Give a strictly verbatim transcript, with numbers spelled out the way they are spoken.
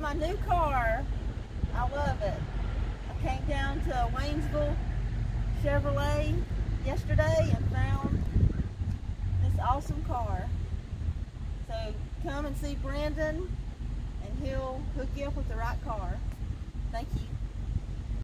my new car. I love it. I came down to Waynesville Chevrolet yesterday and found this awesome car. So come and see Brandon and he'll hook you up with the right car. Thank you.